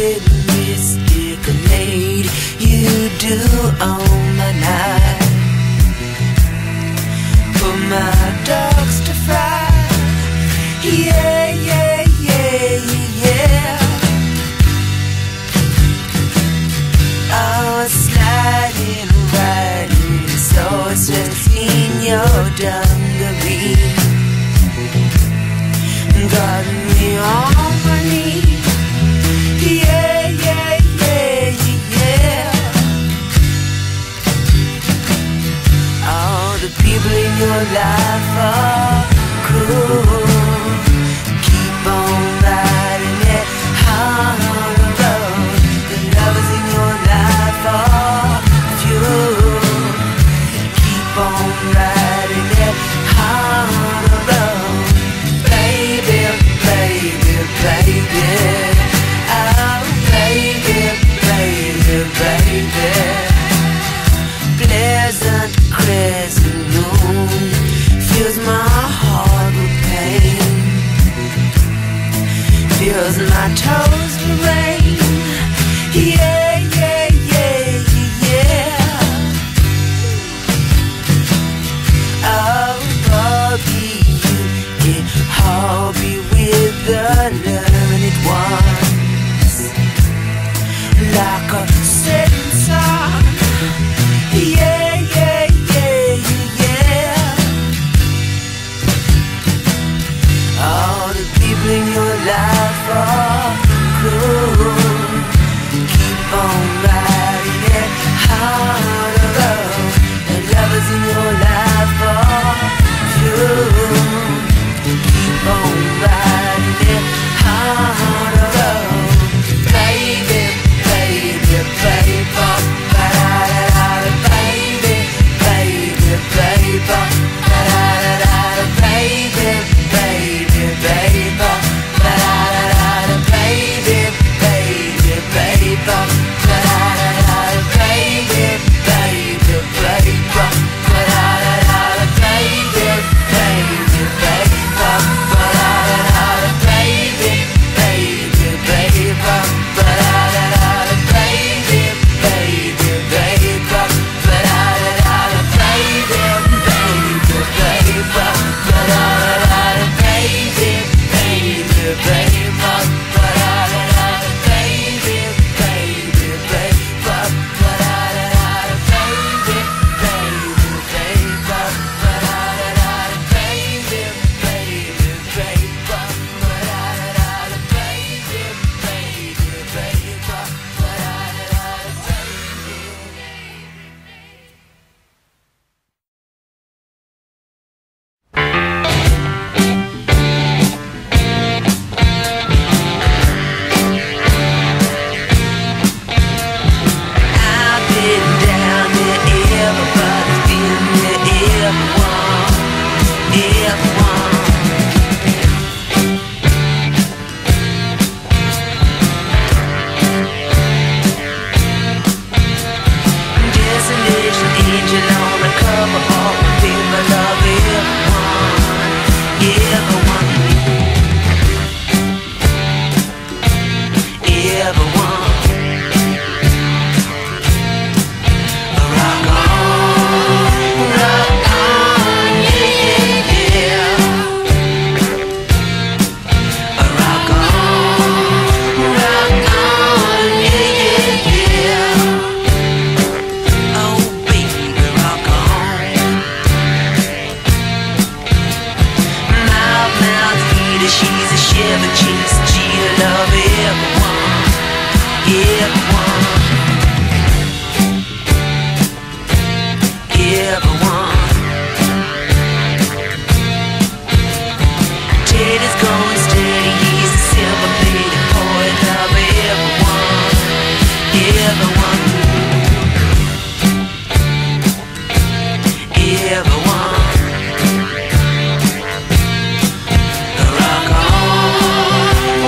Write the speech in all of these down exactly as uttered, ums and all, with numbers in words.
it mysticulate. You do own my night. Put my dogs to fry. Yeah, yeah, yeah, yeah. I was sliding, riding, so it's just in your dungaree. Got me on my knees. Yeah, yeah, yeah, yeah. All the people in your life are cool. Keep on riding it on the road. The lovers in your life are few. Keep on riding it on the road. Baby, baby, baby. Oh, baby, baby, baby. Pleasant crescent moon fills my heart with pain. Fills my toes with rain. Yeah, yeah, yeah, yeah. Oh, Bobby, you can hobby with the learned ones, like a setting sun. Yeah, yeah, yeah, yeah. All the people in your life are cool. Keep on riding it on the road. The lovers in your life are few. Keep on riding it on the road. Baby, baby, baby. Ba-da-da-da, baby, baby, baby. Ba-da-da-da, baby, baby, baby. Ba-da-da-da, baby, baby, baby. Ba-da-da-da, baby, baby, baby. Ba-da-da-da, baby, baby, baby. Ba-da-da-da, baby, baby, baby. Ba-da-da-da, baby, baby, baby. Ba-da-da-da, baby, baby, baby. Ba-da-da-da, baby, baby, baby. Ba-da-da-da, baby, baby, baby. Ba-da-da-da, baby, baby, baby. Ba-da-da-da, baby, baby, baby. Ba-da-da-da, baby, baby, baby. I've been down there, everybody's been there, everyone, everyone. Destination angel on the cover of the paper, love everyone, everyone, everyone. Rock on, rock on, yeah, yeah, yeah. Rock on, rock on, yeah, yeah, yeah. Oh, baby, rock on. Mouth, mouth, eater, she's a shiver, cheese, cheater, love everyone, everyone, everyone. Teddy's going steady, he's a silver-plated poet, love everyone, everyone, everyone. Rock on,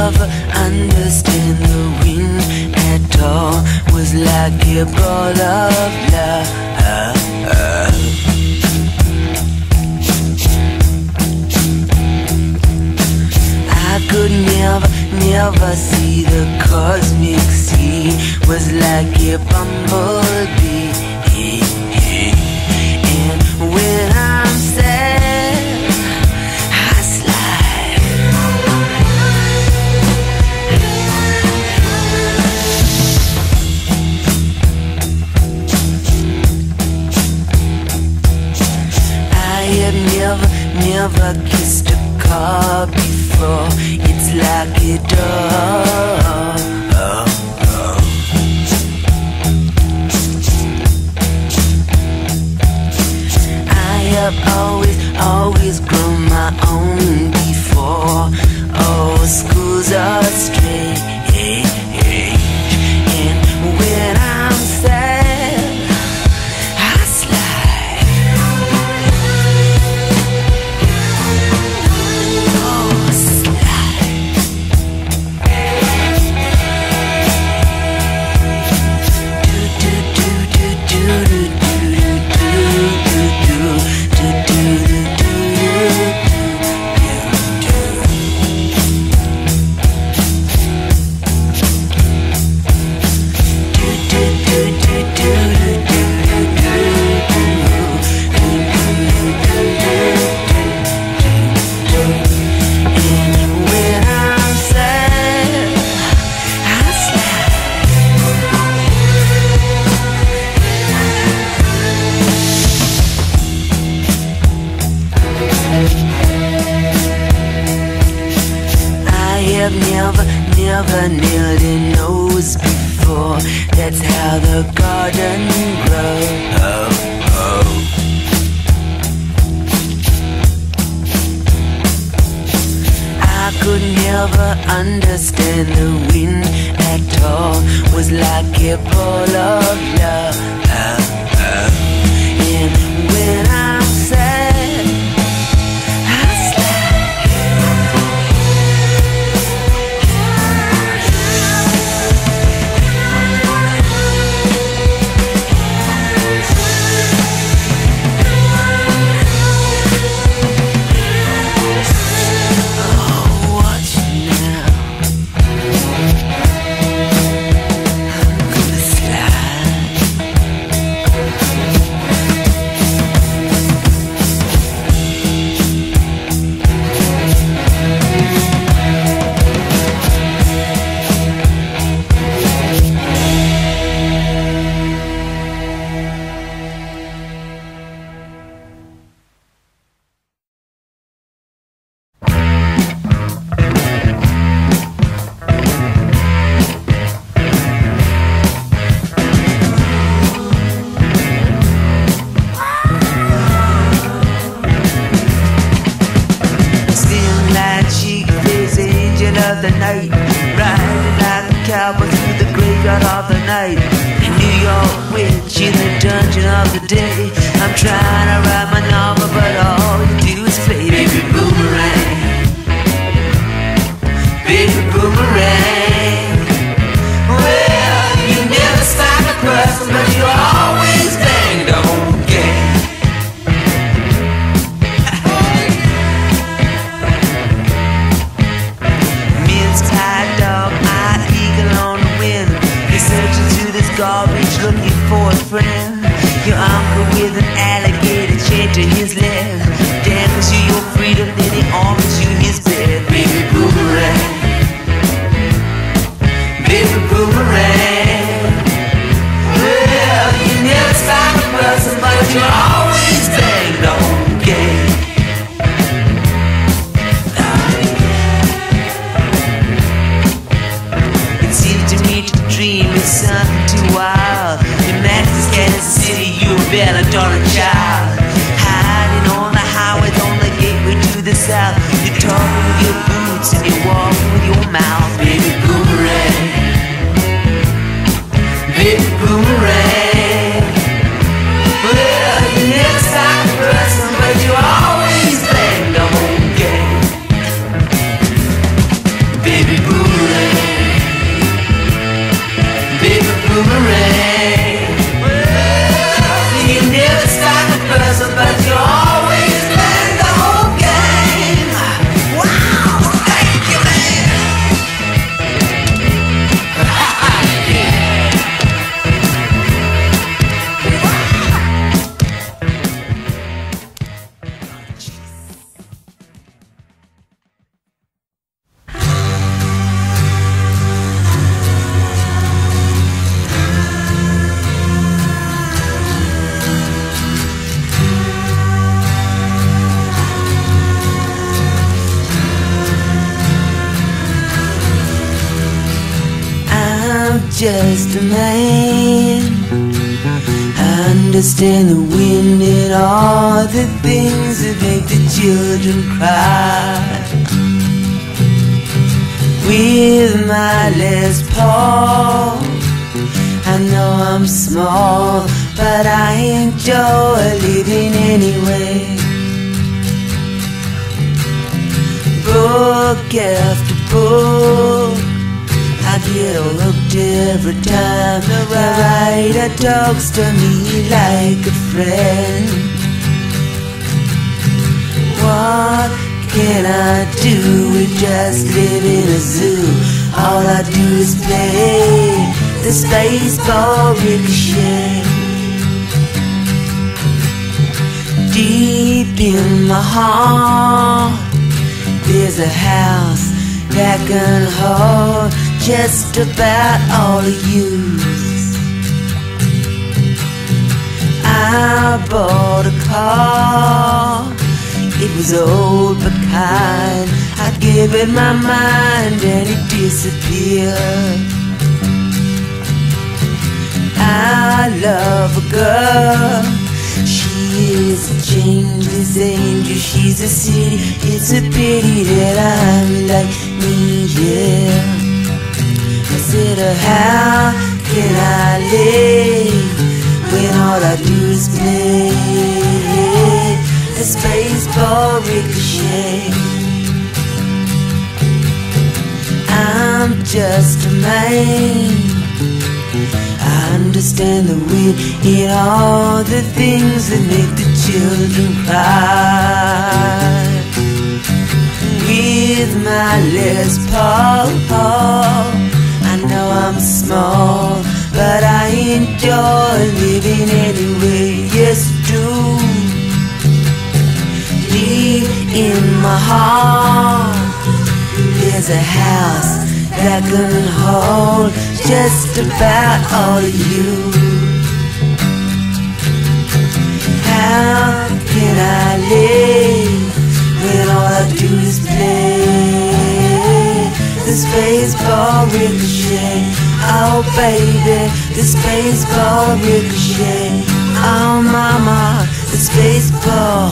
never understand the wind at all. Was like a ball of love. I could never, never see the cosmic sea. Was like a bumblebee. And when I'm sad, I slide. I have never, never kissed a car before. It's like a dog. Oh, oh. I have always, always grown my own before. Oh, schools are strange. And when I'm sad, I slide. Oh, slide. Do do do do do do do do do do do. I've never, never nailed a nose before. That's how the garden grows. Oh, oh. I could never understand the wind at all. Was like a ball of love. And when I'm sad, of the night, riding like a cowboy through the graveyard of the night. In New York witch in the dungeon of the day. I'm trying to write my novel, but all you do is play. Baby boomerang, baby boomerang. Well, you never stop a person, but you always bang the whole game. Garbage looking for a friend. Your uncle with an alligator chained to his leg. Damns you your freedom, then he offers you his bed. Baby boomerang, baby boomerang. Well, you never stop a person, but you always bang the whole game. It seems to me to dream is something too wild. In Memphis, Kansas City, you a belladonna child. Hiding on the highways on the gateway to the south. You're talking with your boots and you're walking with your mouth. Baby boomerang, baby boomerang. Well, you never stop a person, but you always bang the whole game. Baby boomerang. just a man. I understand the wind and all the things that make the children cry. With my Les Paul, I know I'm small, but I enjoy living anyway. Book after book, I get hooked every time the writer talks to me like a friend. What can I do? We just live in a zoo. All I do is play the Spaceball Ricochet. Deep in my heart, there's a house that can hold just about all of you. I bought a car, it was old but kind. I gave it my mind and it disappeared. I love a girl, she is a changeless angel. She's a city, it's a pity that I'm like me, yeah. I said, oh, how can I live when all I do is play the Spaceball Ricochet? I'm just a man, I understand the wind in all the things that make the children cry. With my Les Paul, I know I'm small, but I enjoy living anyway. Yes, do. Deep in my heart, there's a house that can hold just about all of you. How can I live when all I do is play the Spaceball Ricochet? Oh baby, the Spaceball Ricochet. Oh mama, the Spaceball.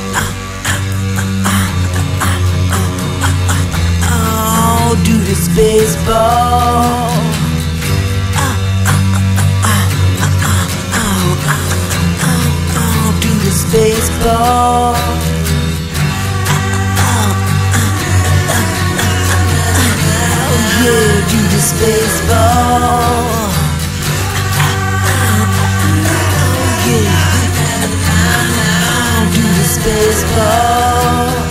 Oh, do the Spaceball. Oh, do the Spaceball. Oh yeah, do the Spaceball. Oh yeah, oh, do the Spaceball.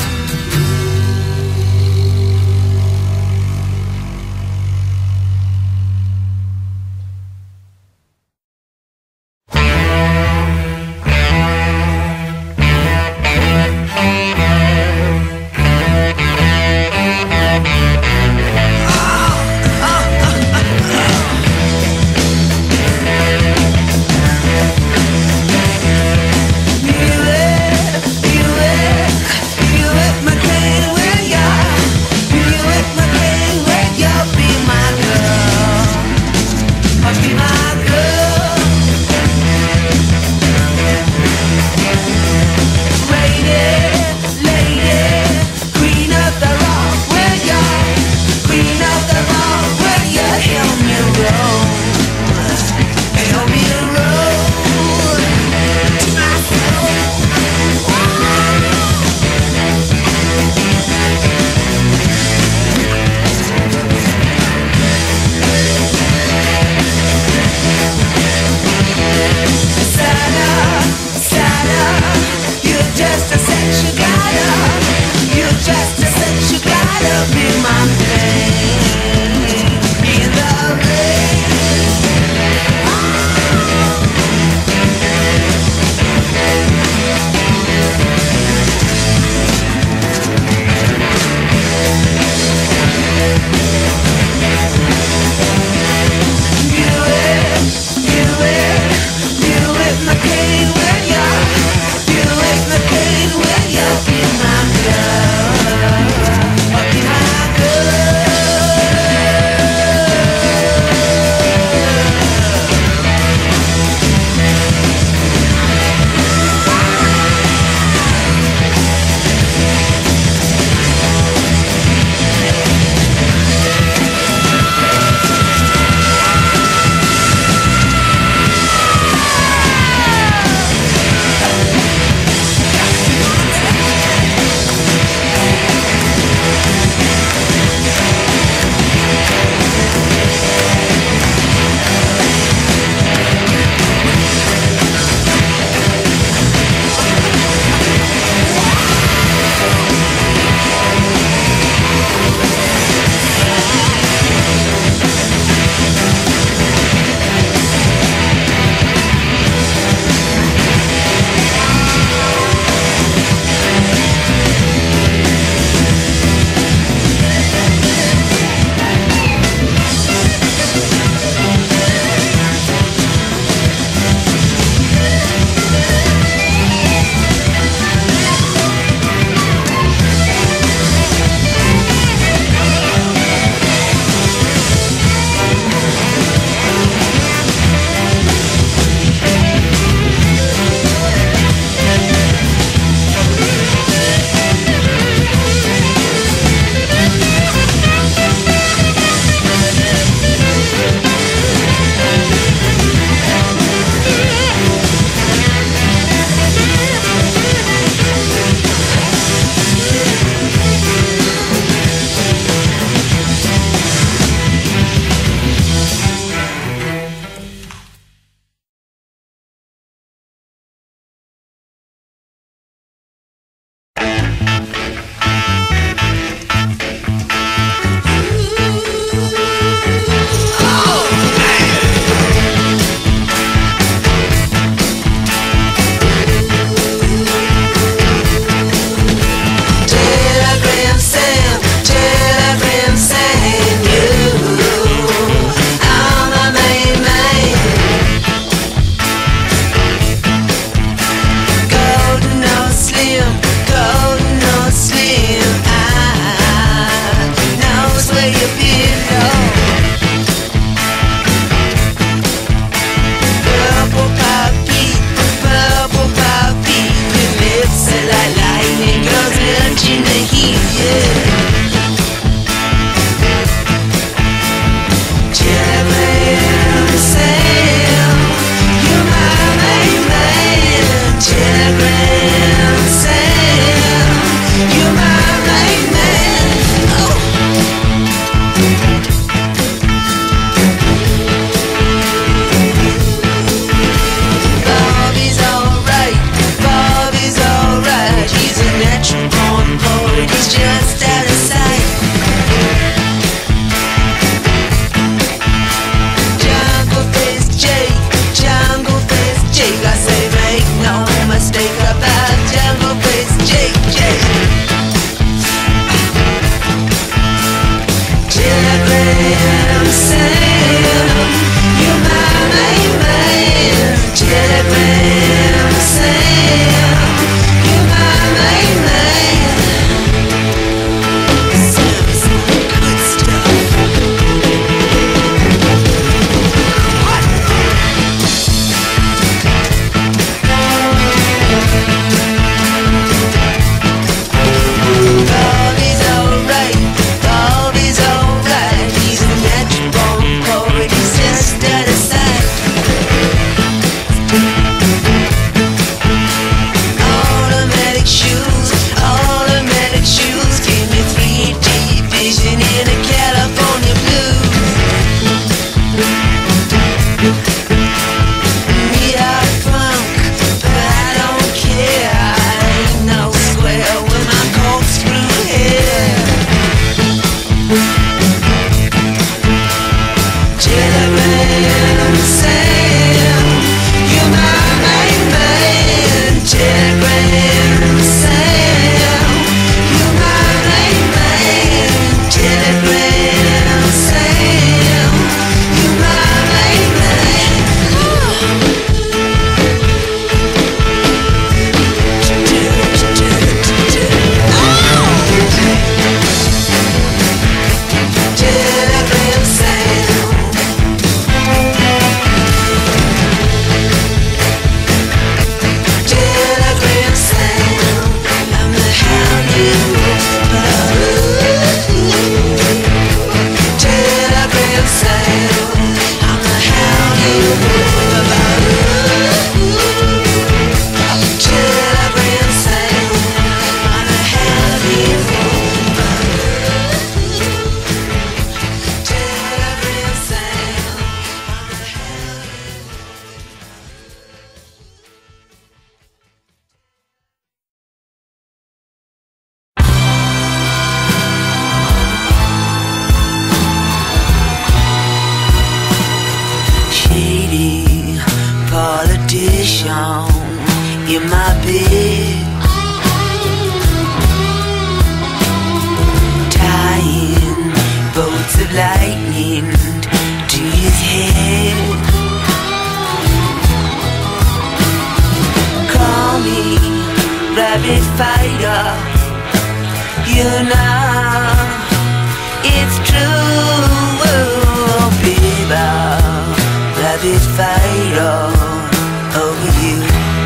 rabbit fighter. You know it's true, baby. Rabbit fighter over you.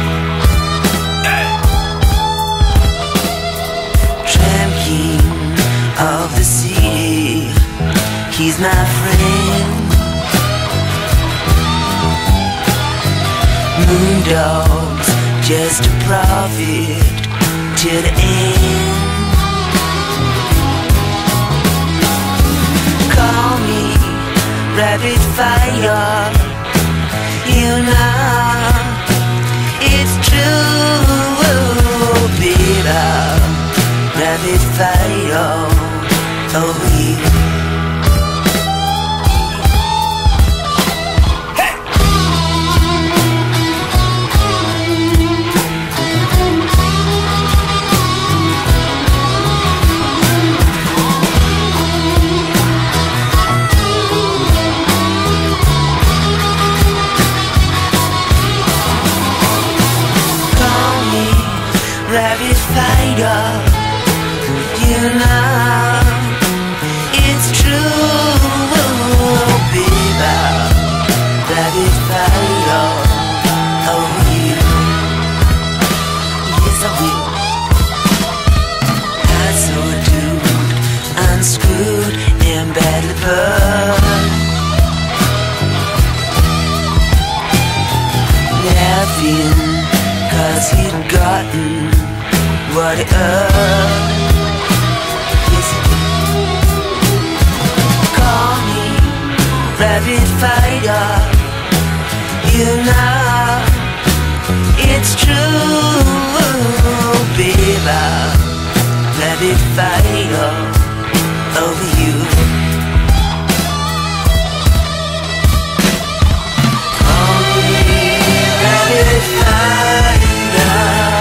Tramp king of the city, he's my friend. Moondogs, just a profit to the end. Call me rabbit fighter. You know it's true, baby. Rabbit fighter over you. Rabbit fighter, you know it's true, baby. Rabbit fighter over you. Yes, I will. I saw a dude unscrewed and badly burned, laughing 'cause he'd gotten what he earned. Yes, he did. Call me rabbit fighter. You know it's true, baby. Rabbit fighter over you. Call me rabbit fighter.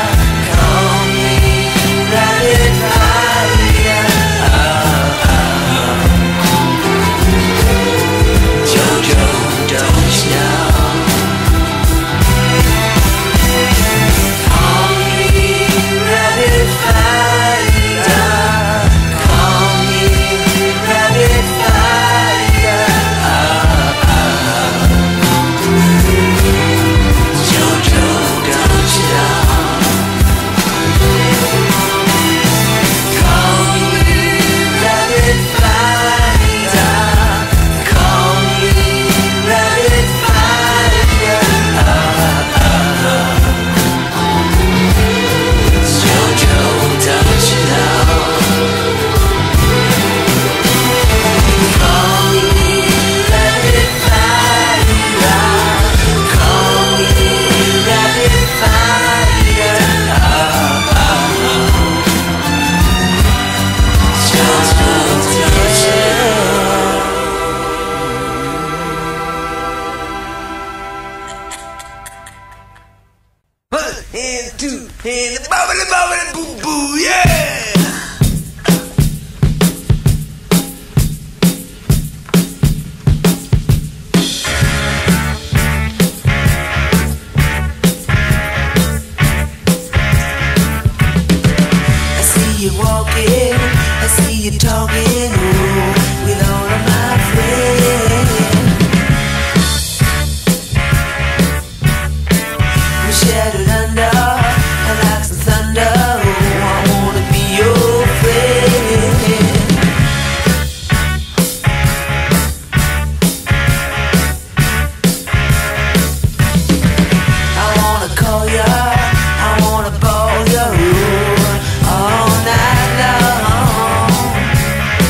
And two, and the bubbly, bubbly, boo, boo, yeah! I see you walking, I see you talking, ooh, with all of my friends. We're shattered under like some thunder. Oh, I wanna be your friend. I wanna call ya, I wanna ball ya all night long.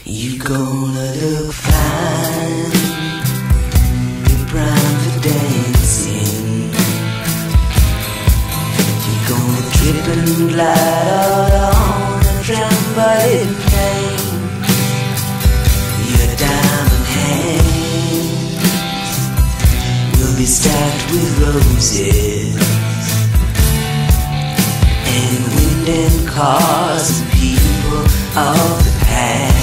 You gonna look fine, you're prime for dancing. You're gonna trip and glide out on a trampoline plane. Your diamond hands will be stacked with roses, and wind and cars and people of the past.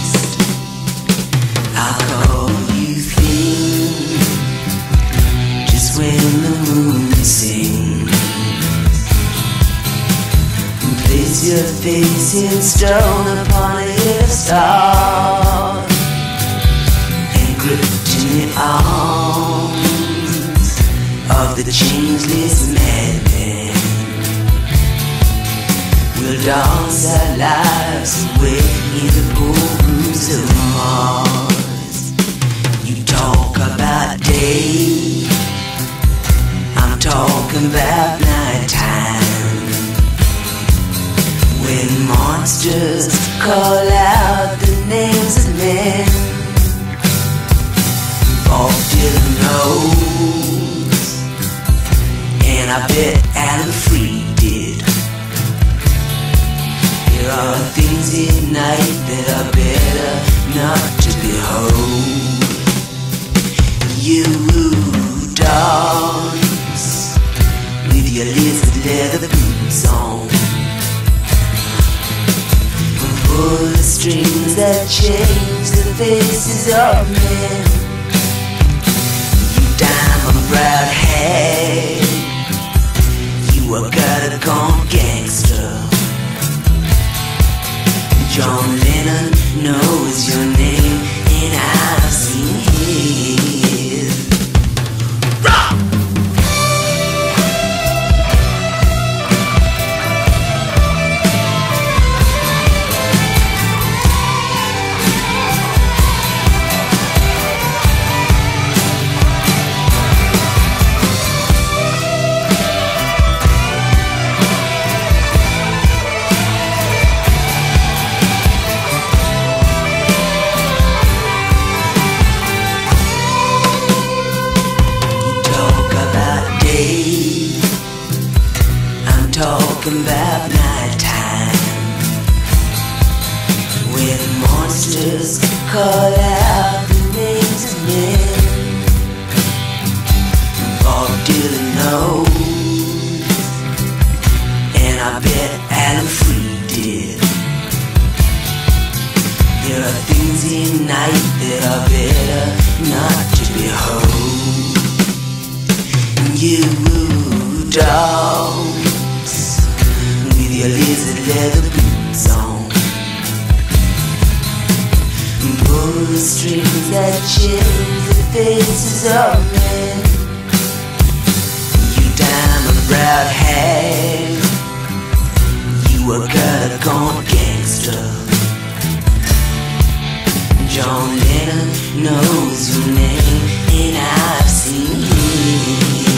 I'll call you thin just when the moon sings, and place your face in stone upon a star, and gripped in the arms of the changeless madman, we'll dance our lives away in the ballrooms of Mars. You talk about day, I'm talking about nighttime, when monsters call out the names of men. Bob Dylan knows, and I bet Alan Freed did. There are things in night that are better not to behold. You dance with your lizard leather boots on, pull the strings that change the faces of men. You diamond browed hag, you a gutter gone gangster. John Lennon knows your name, and I've seen his. Rock! Talking about nighttime, when monsters call out the names of men. Bob Dylan knows, and I bet Alan Freed did. There are things in night that are better not to behold. You dog, your lizard leather boots on, pull the strings that change the faces of men. You diamond browed hag, you a gutter gone gangster. John Lennon knows your name, and I've seen him.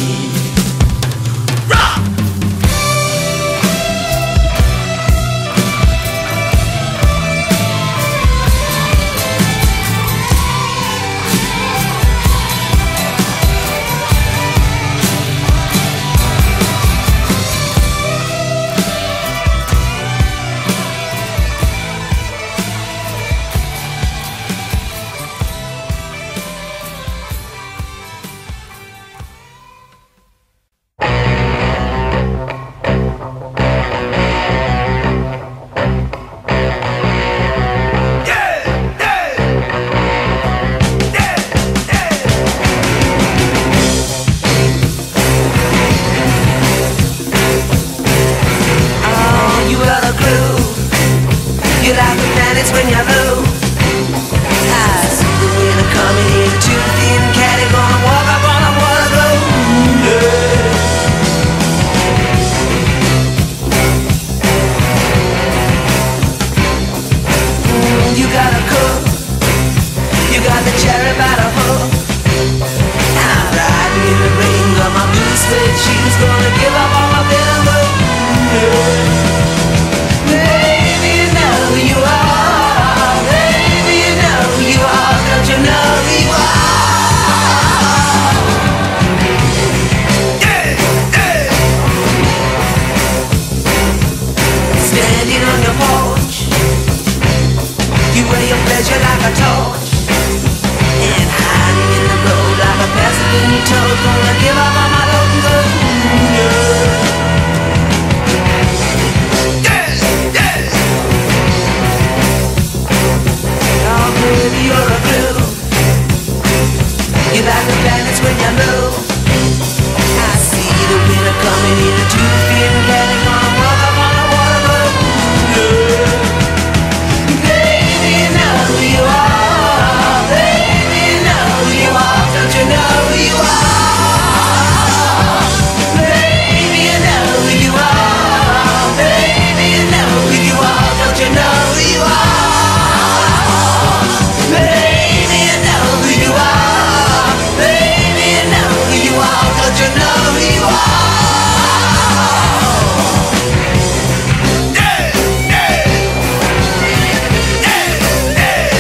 standing on your porch. You wear your pleasure like a torch, and hiding in the road like a peasant in your toes. Gonna give up on my load and go, ooh, yeah. Baby, you're a glue. You like the planets when you move. I see the winter coming in a two-fin cat. Gonna walk up on the water, but yeah. Baby, you know who you are. Baby, you know who you are. Don't you know who you are? Baby, you know who you are. Baby, you know who you are. Don't you know who you are? Baby, you know who you are. Baby, you know who you are. Don't you know who you are? Yeah, yeah. Yeah, yeah.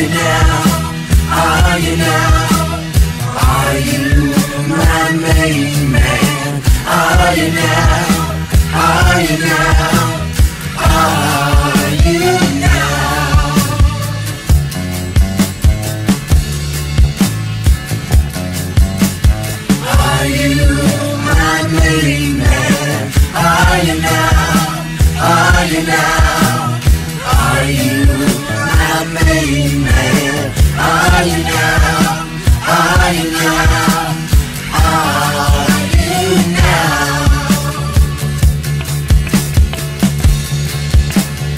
you now? Are you now? Are you my main man? Are you now? Are you now? Are you now? Are you my main man? Are you now? Are you now? Are you my main man? Are you now? Are you now? Are you now?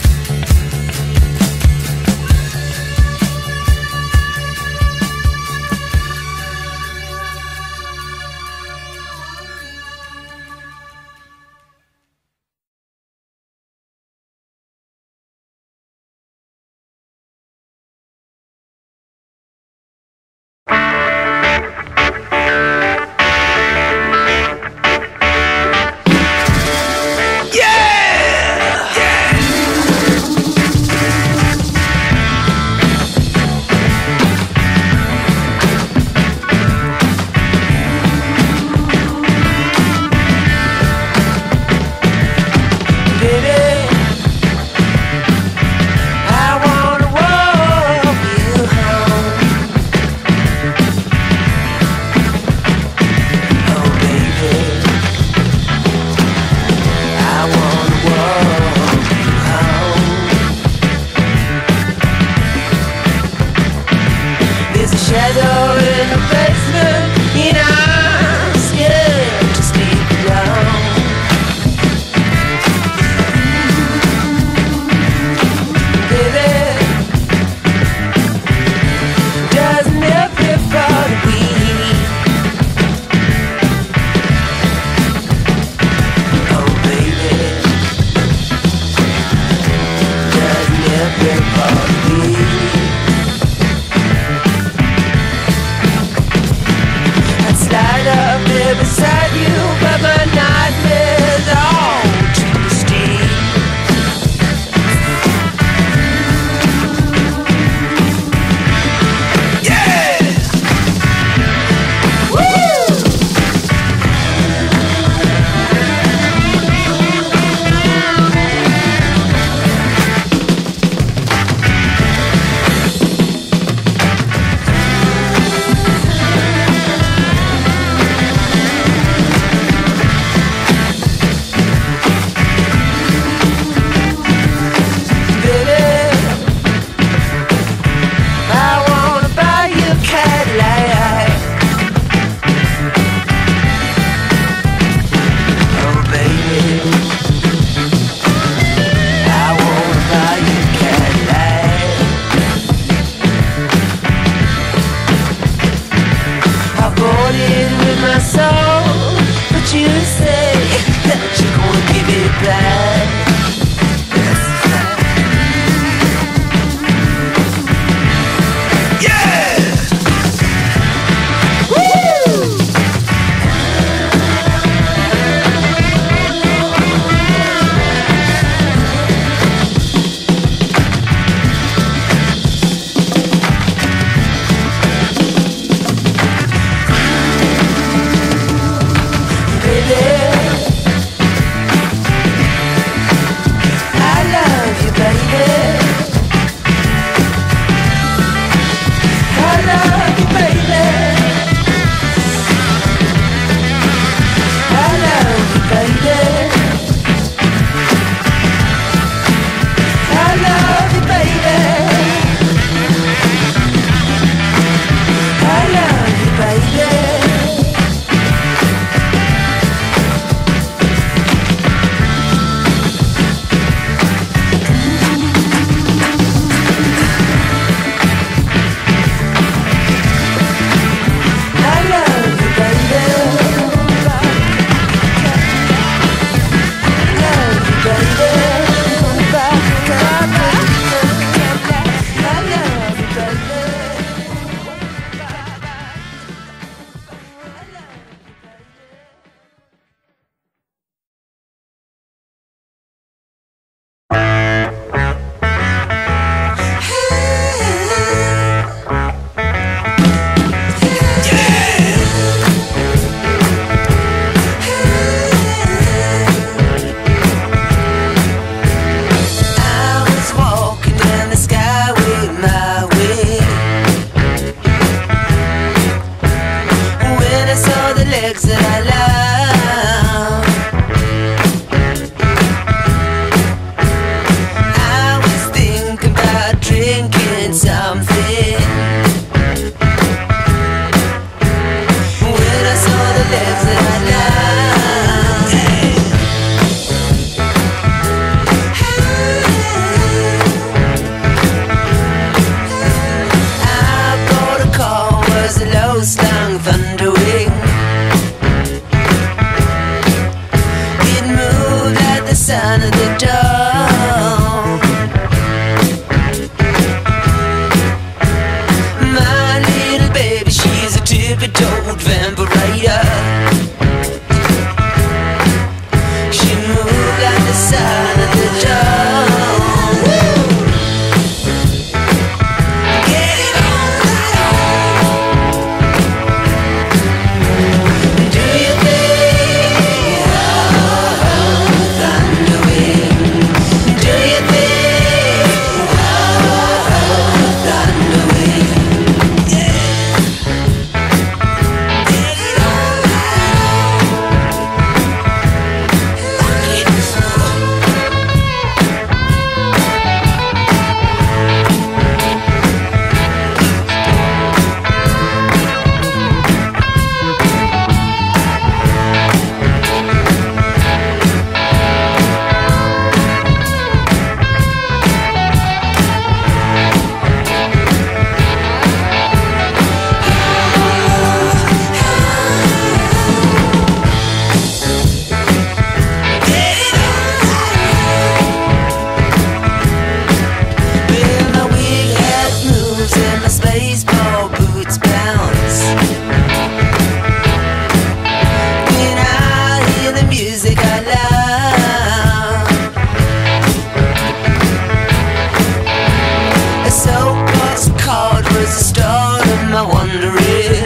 low-cost chord was the start of my wandering.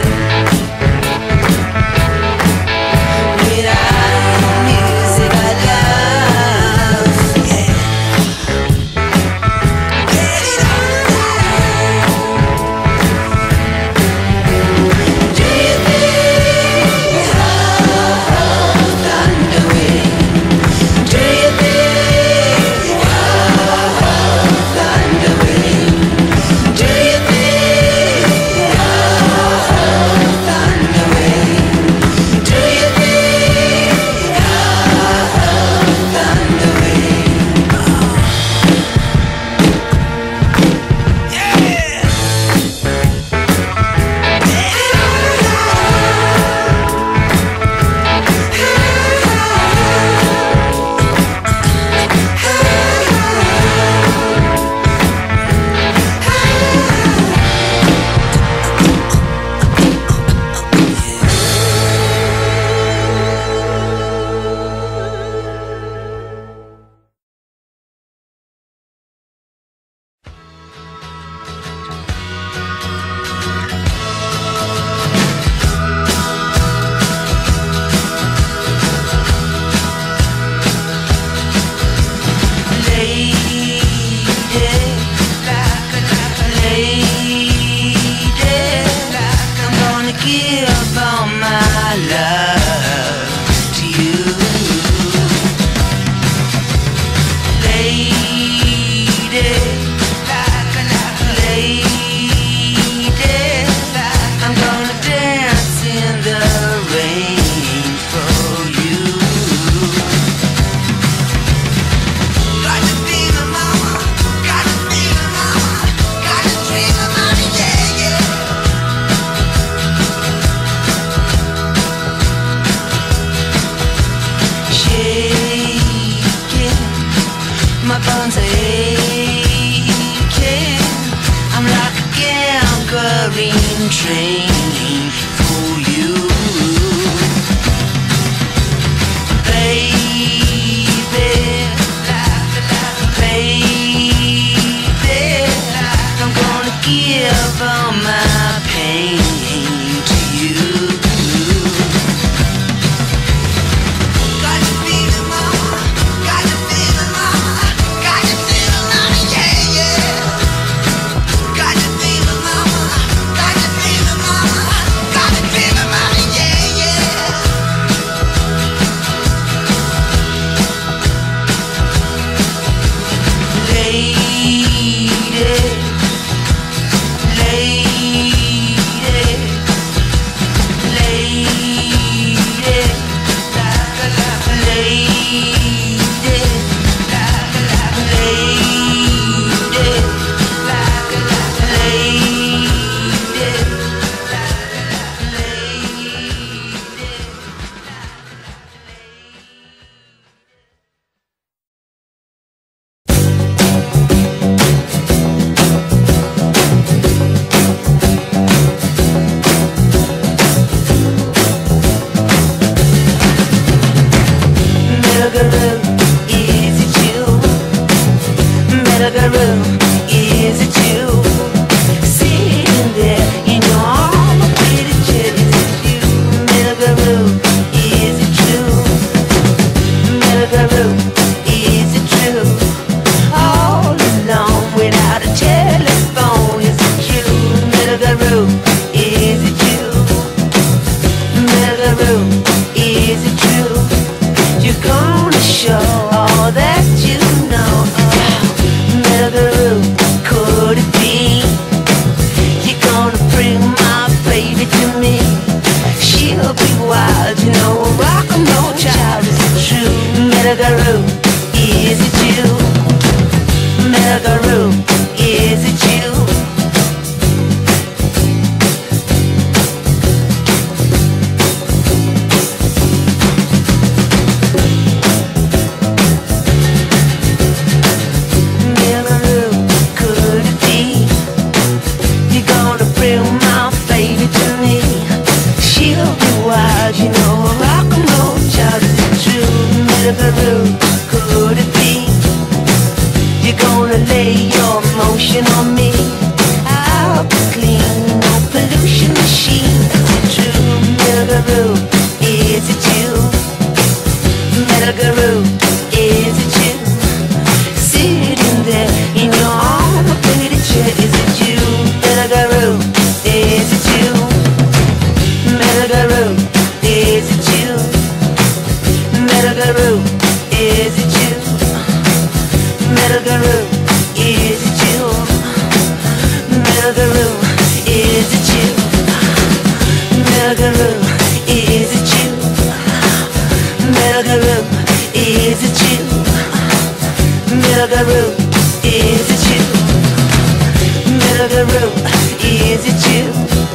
Without music I love, yeah. Get it on down. Do you think of thundering? Do you think of thundering? Do you think of thundering? Do you think of thundering? Yeah. Give all my love to you, lady, lady. I'm gonna dance in the rain for you. Got to be the mama, got to be the mama, got to dream of mommy, yeah, yeah. My bones are aching. I'm like a gangrene train for you, baby, baby. I'm gonna give all my pain to you. Got to be the mama, got to be the mama, got to be the mama, yeah, yeah. Got to be the mama, got to be the mama, got to be the mama, yeah, yeah. Lady, lady. Buckaroo, is it you?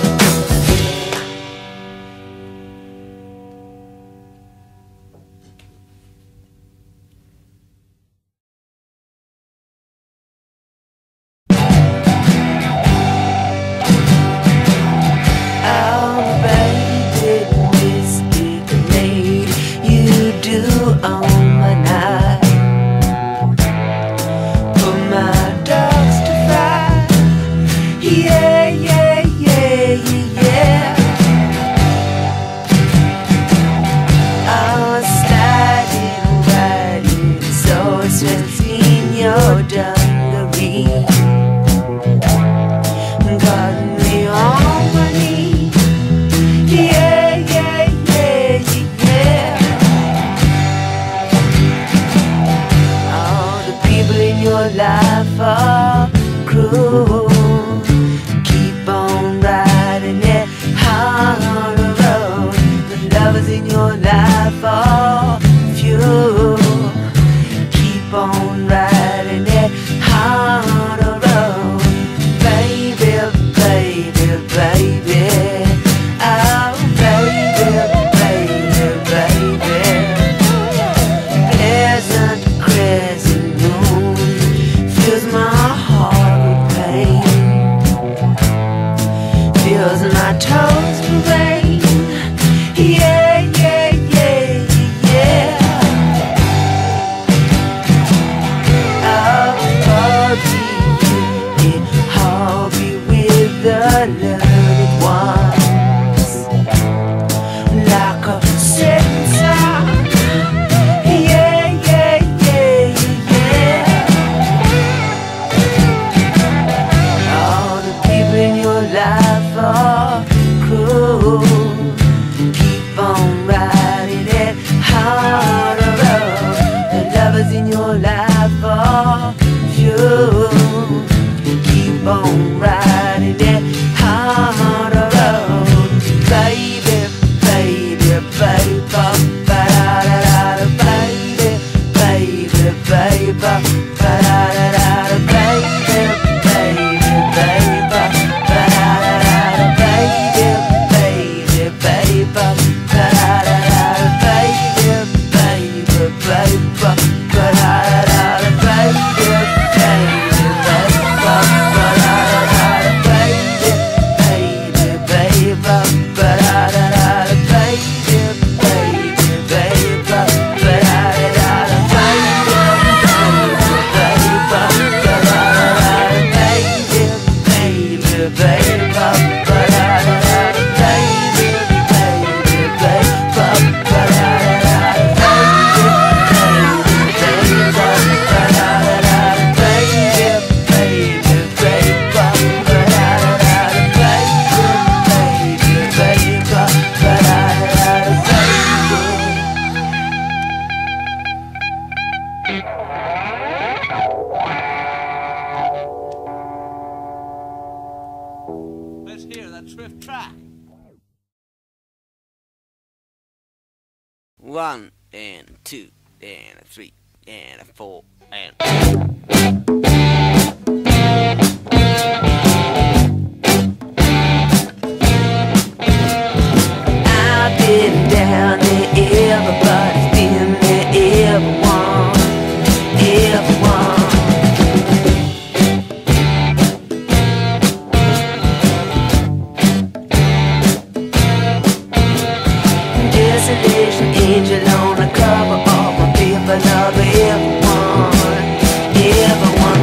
Life are cruel. Keep on riding that hard road. The lovers in your life are few. Keep on riding that hard road. Baby, baby, baby. Oh, baby, baby, baby. Pleasant crescent moon fills my heart with pain, fills my toes with rain. Yeah, yeah, yeah, yeah. I'll be, I'll be with the learned ones, like a setting sun. Yeah, yeah, yeah, yeah. All the people in your life are cruel. Keep on riding that hard road. The lovers in your life are few. Keep on riding that hard road. Baby, baby, baby, ba-da-da-da-da, baby, baby, baby, ba-da-da-da-da, baby, baby, baby, ba-da-da-da-da, baby, baby, baby, ba-da-da-da-da, baby, baby, baby, ba-da-da-da-da, baby, baby, baby, ba-da-da-da-da, baby, baby, baby, ba-da-da-da-da, baby, baby, baby, ba-da-da-da-da, Let's hear that swift track. One and two and a three and a four and I've been down there, everybody's been there, everyone, everyone. Desolation angel on the cover of a paper lover, everyone, everyone.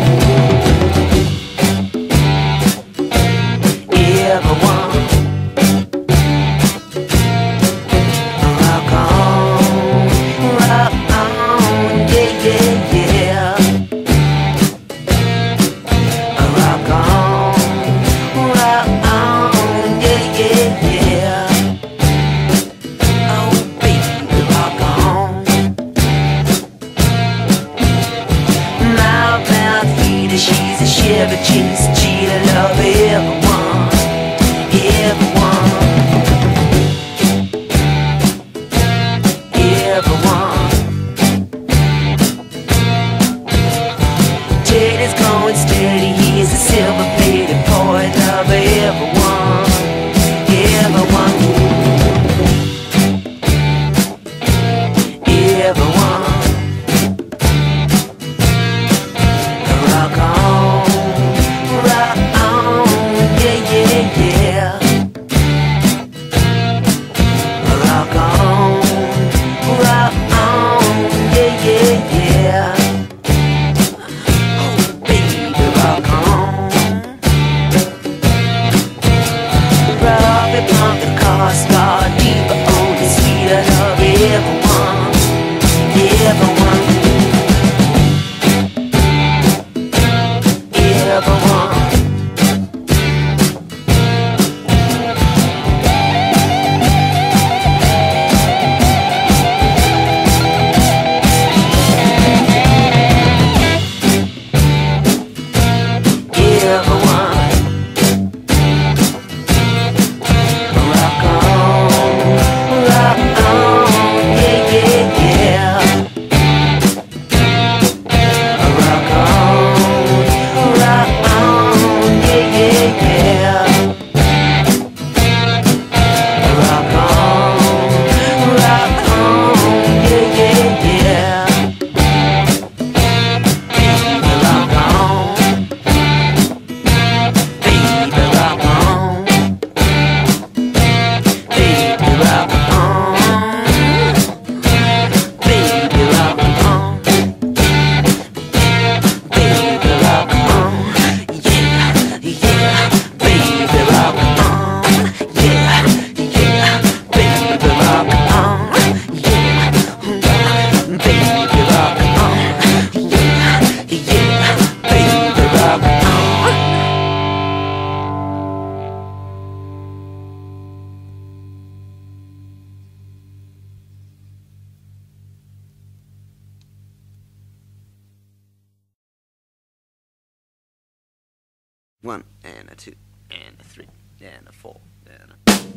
One and a two and a three and a four and a...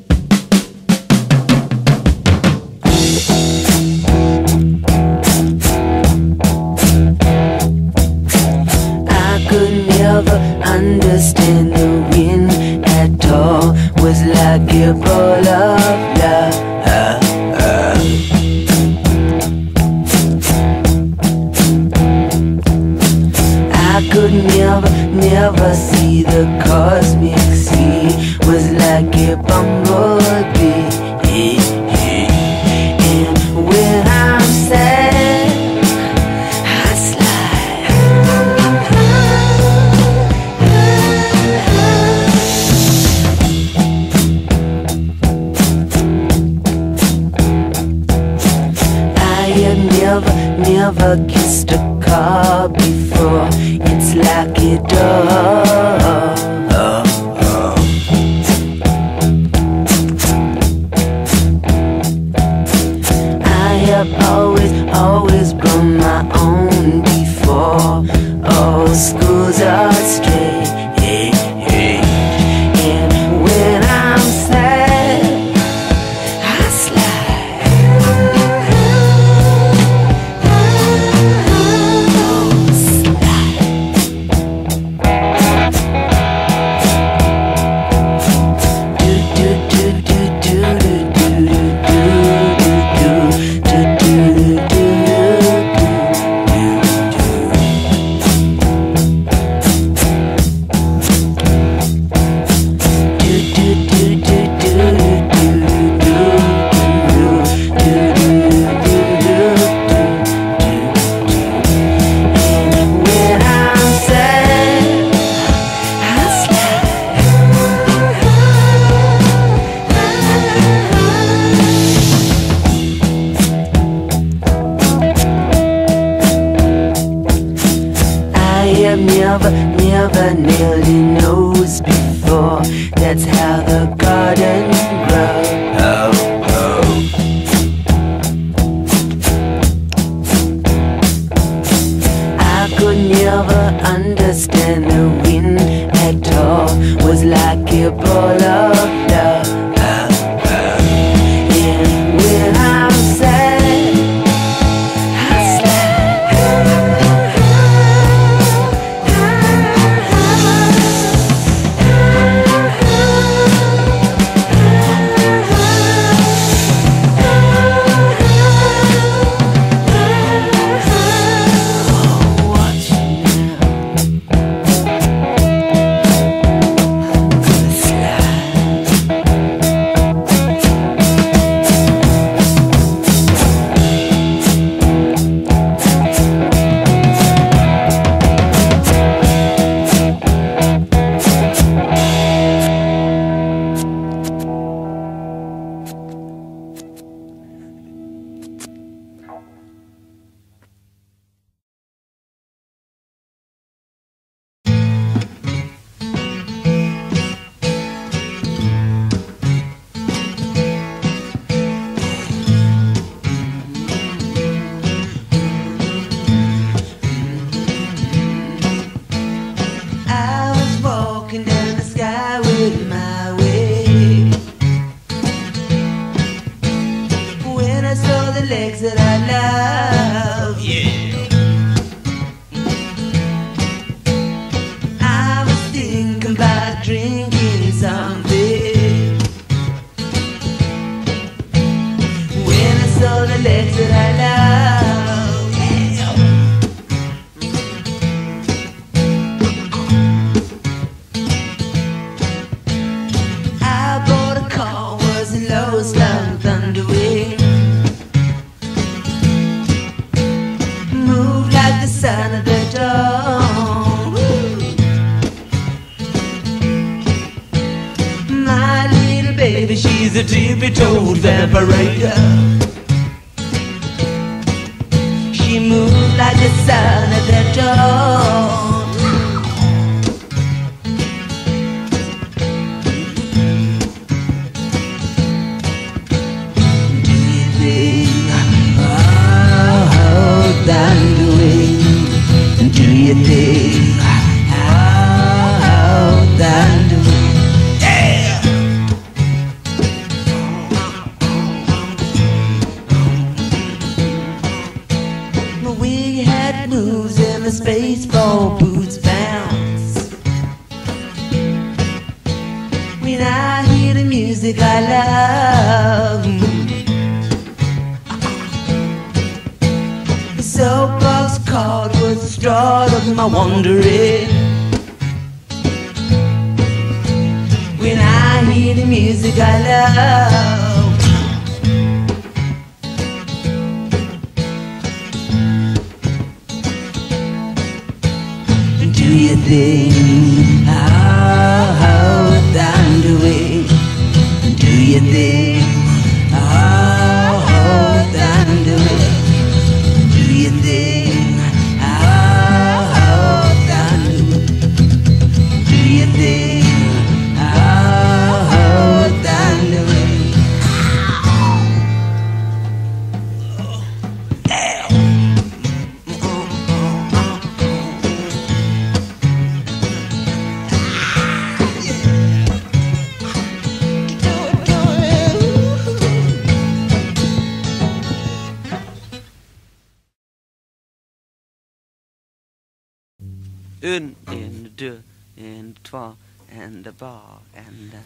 I could never understand the wind at all. Was like a ball of love. I could never, never see the cosmic sea. Was like a bumblebee. And when I'm sad, I slide. I have never, never kissed a car before. It's like a dog. I have always, always grown my own before. All schools are straight. And when I'm sad, I slide. Oh, slide. Do, do, do, do, do, do, do, do, do, do, do, do, do. Never, never nailed a nose before. That's how the garden grows. Oh, oh. I could never understand the wind at all. Was like a ball of love. Oh, oh. And when I'm sad, I slide. Legs that I love, yeah. I was thinking about drinking something when I saw the legs that I love, yeah. I bought a car, was a low slung Thunderwing. The son of the dawn. My little baby, she's a tippy-toed vampire. She moves like the son of the dawn. Do you think, oh, Thunderwing? Do you think, oh, when I hear the music I love. The soapbox cord was the start of my wandering. When I hear the music I love. Do you think how, how I'm doing? Do you think how, how I'm doing? Do you think how, how I'm doing? Do you think how, how I'm doing? En, en, deux, en, trois, and the bar, and the...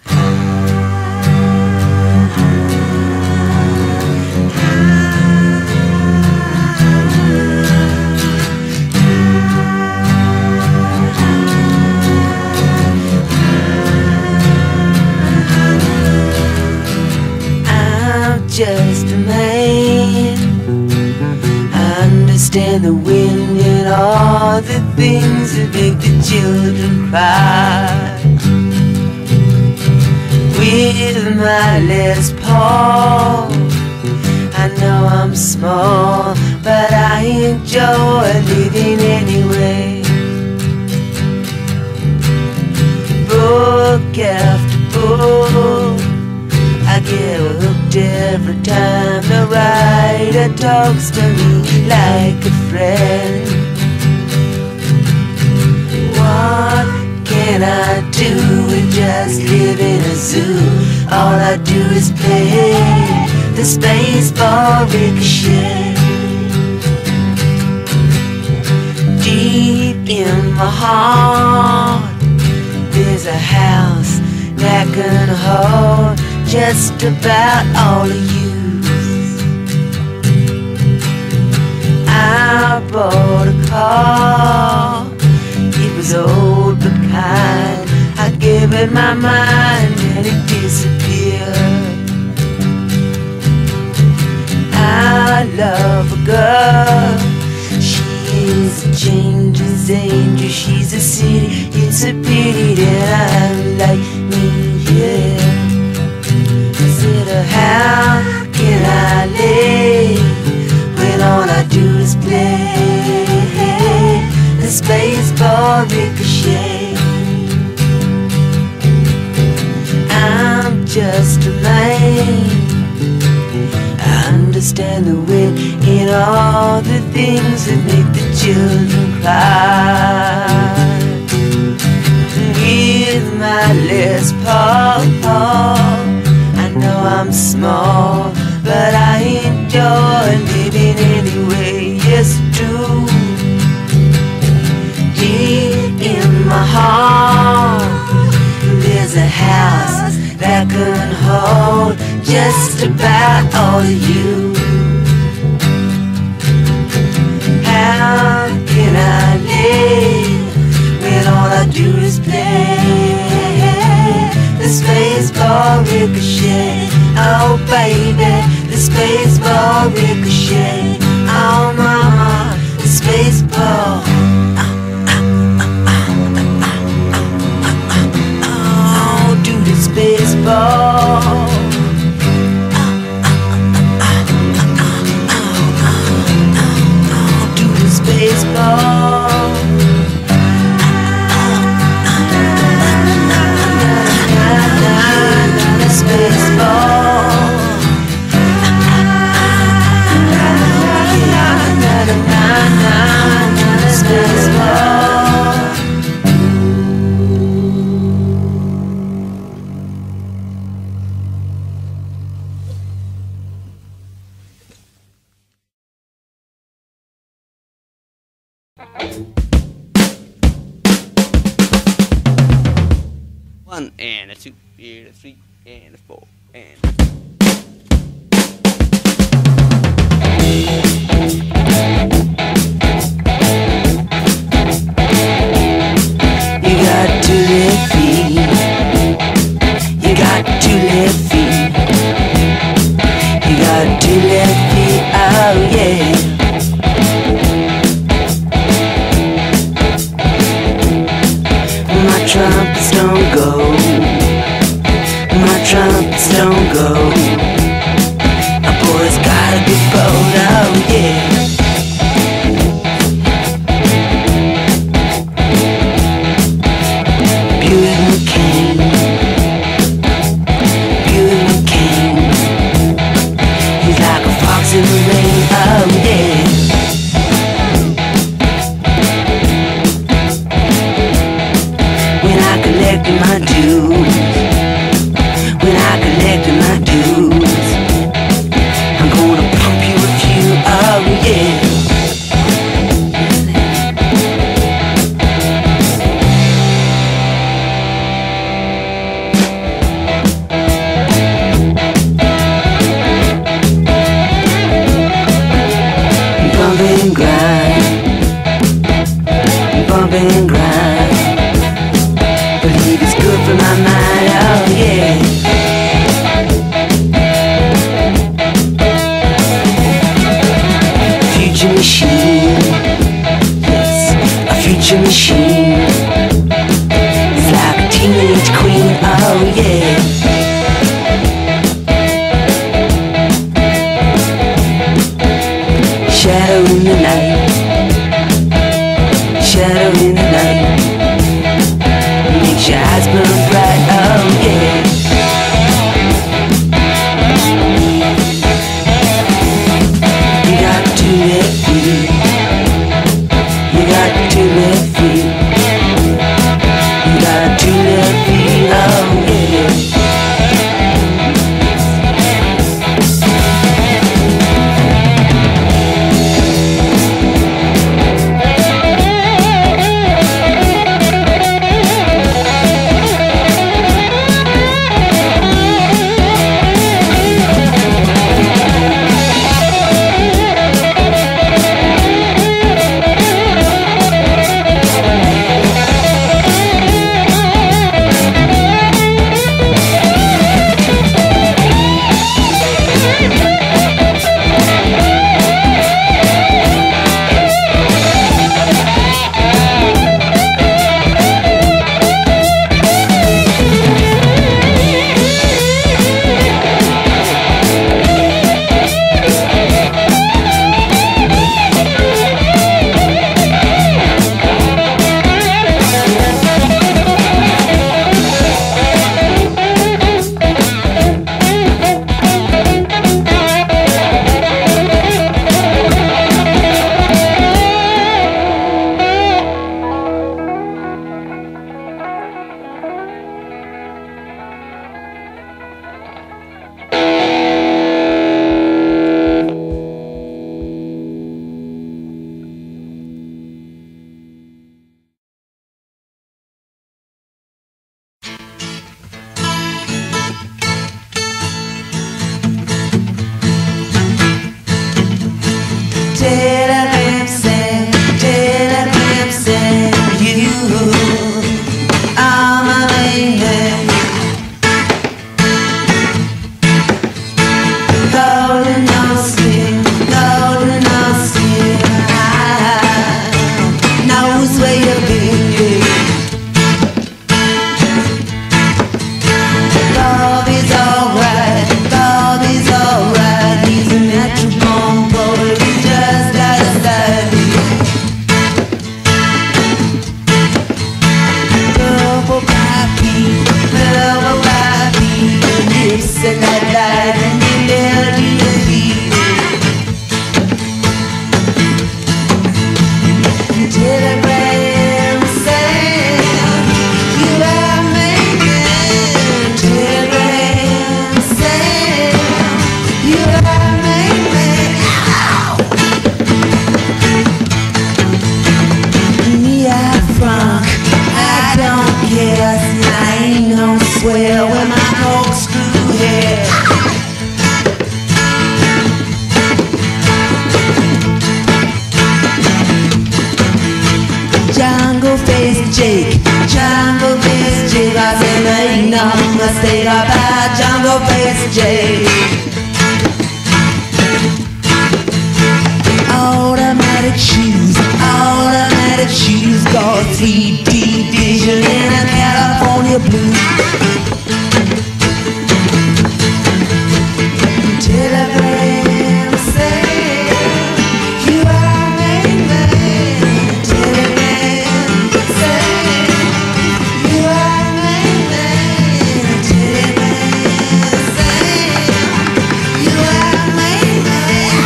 I'm just a man. I understand the wind and all the things that make the children cry. With my Les Paul, I know I'm small, but I enjoy living anyway. Book after book, I get hooked every time the writer talks to me like a friend. What can I do with just live in a zoo? All I do is play the Spaceball Ricochet. Deep in my heart, there's a house that can hold just about all of you. I bought a car, it was old but kind. I gave it my mind and it disappeared. I love a girl, she is a changeless angel. She's a city, it's a pity that I'm like me, yeah. How can I live when all I do is play the Spaceball Ricochet? I'm just a man. I understand the wind in all the things that make the children cry. With my Les Paul, know I'm small, but I enjoy living anyway. Yes, I do. Deep in my heart, there's a house that can hold just about all of you. How can I live when all I do is play the Spaceball Ricochet? Oh baby, the Spaceball Ricochet. Oh mama, the Spaceball. Oh, do the Spaceball. Do the Spaceball. One and a two. and a three, and a four, and you got two left feet. You got two left feet. You got two left feet. Oh yeah. My trumpets don't go. My trumpets don't go. A boy's gotta be bold. Oh yeah. In the rain, oh yeah. When I collected my dues, when I collected my dues, I'm gonna pump you a few, oh yeah. And grind, bump and grind. Believe it's good for my mind, oh yeah. Future machine, yes, a future machine. It's like a teenage queen, oh yeah. Shadow in the night, shadow in the night, makes your eyes burn bright, oh yeah. You got two left feet, you got two left feet, you got two left feet, oh yeah. nowhere with my corkscrew head. Jungle face Jake, jungle face Jake, I said there ain't no mistake about jungle face Jake. Automatic shoes, automatic shoes, got three D vision in a California blue. Telegram say you are main man. Telegram say you are main man. Telegram say you are main man.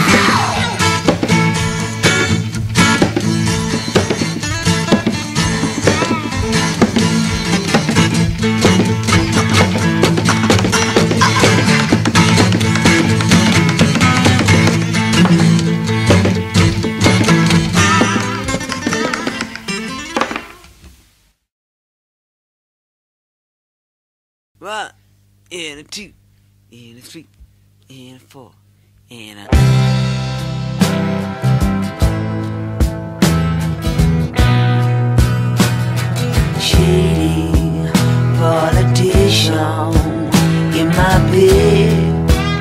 One, and a two, and a three, and a four, and a... Shady politician in my bed,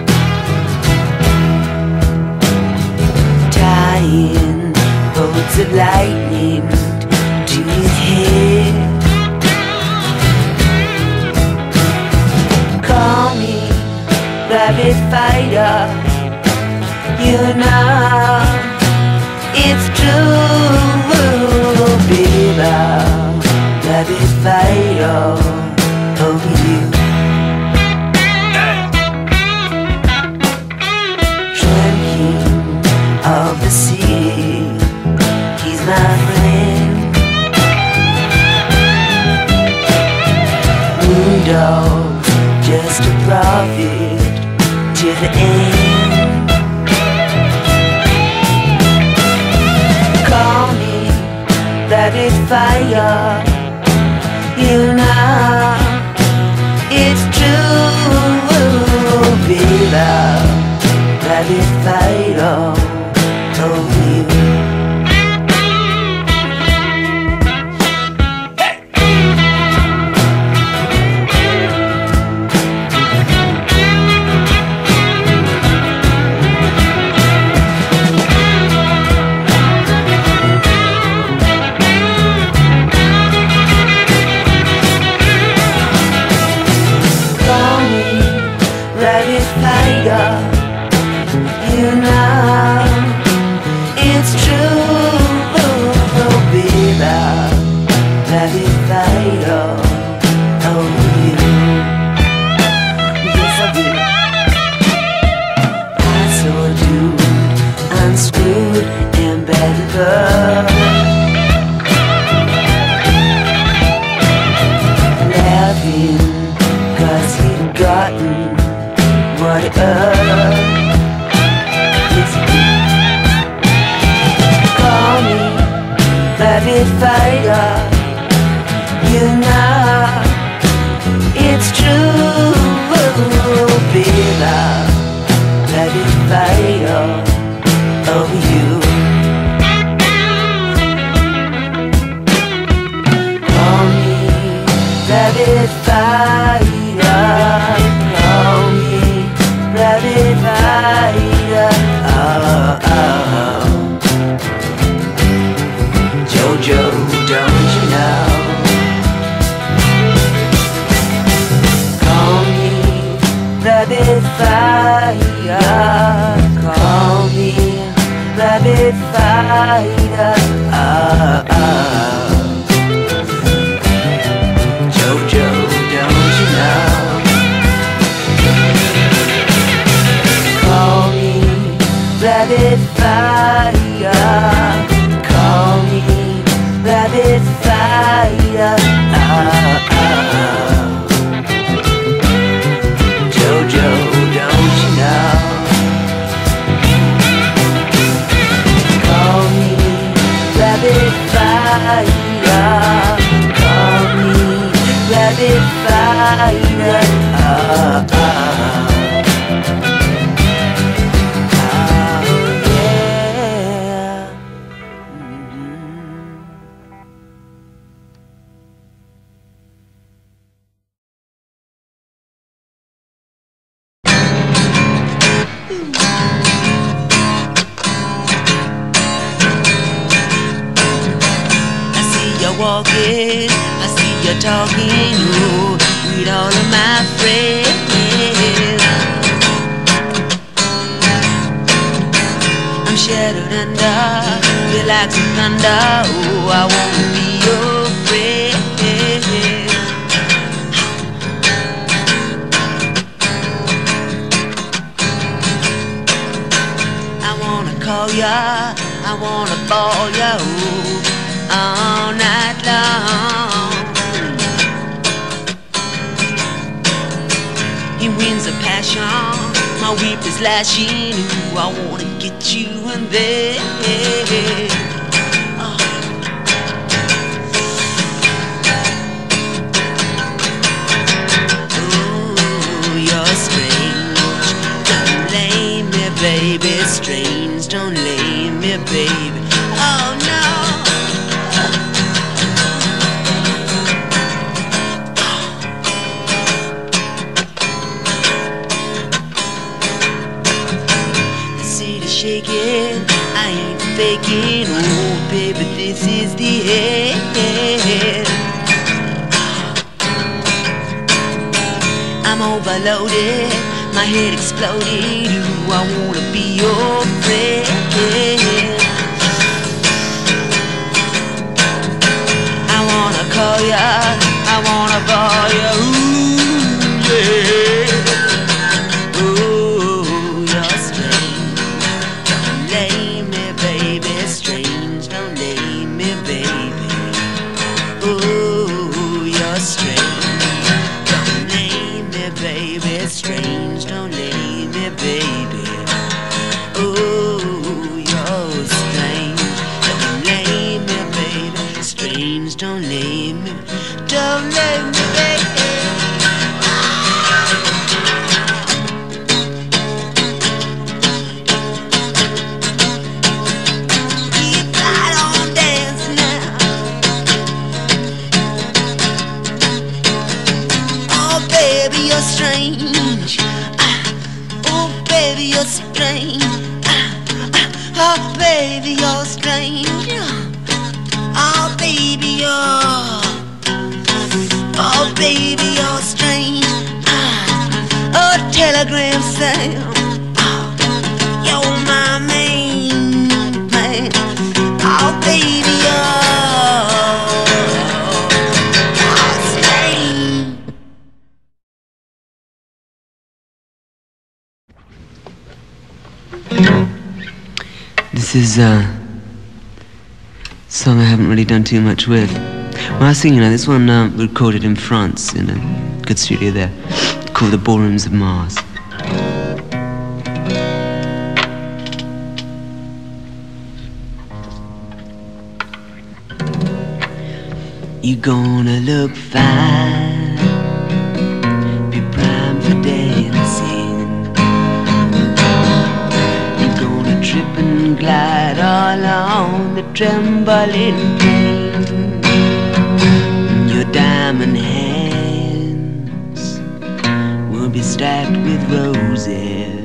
tying bolts of lightning to his head. Call me rabbit fighter, you know it's true, baby. Rabbit fighter over you. Drinking of the sea, he's my friend. Moondog, just a prophet to the end. Call me rabbit fire, you know it's true, baby. Rabbit fire over you. You know it's true, baby. Rabbit fighter over you. Yes, I did. I saw a dude unscrewed and bad love, laughing 'cause he'd gotten what it was. Call me rabbit fighter, you know it's true, baby. Rabbit fighter over you. Call me rabbit fighter, call me rabbit fighter. Oh, oh, oh. Jojo, don't you know? Call me rabbit fire, call me rabbit fighter. Oh, oh. Jojo, don't you know? Call me rabbit fire, call me rabbit fighter. Oh, oh. Jojo, don't you know? Call me I see you walking, I see you talking, oh, with all of my friends. I'm shattered under, feel like some thunder, oh, I wanna be your friend. I wanna call ya, I wanna ball ya, oh, all night long. In winds of passion, my whip is lashing, ooh, I wanna get you in there. Oh. Ooh, you're strange, don't lay me, baby, strange, don't lay me, baby, oh no. Shaking, I ain't faking, oh baby, this is the end. I'm overloaded, my head exploded, ooh, I wanna be your friend. I wanna call ya, I wanna call ya, ooh, yeah. Strange, don't leave me, baby. Oh, you're strange, don't leave me, baby. Strange, don't leave me, don't leave me, baby. Keep right on dancing now. Oh, baby, you're strange. Baby, you're strange. Oh, baby, you're strange. Oh, baby, you're. Oh, baby, you're strange. Oh, telegram Sam. You're my main man. Oh, baby, you're. You're strange. This is a song I haven't really done too much with. When I was singing, this one uh, recorded in France in a good studio there, called The Ballrooms of Mars. You're gonna look fine, be prime for dancing. Trip and glide all on the trembling plain. Your diamond hands will be stacked with roses,